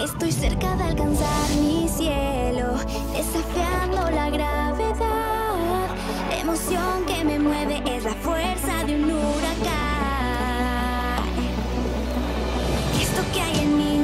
Estoy cerca de alcanzar mi cielo, desafiando la gravedad. La emoción que me mueve es la fuerza de un huracán. Esto que hay en mí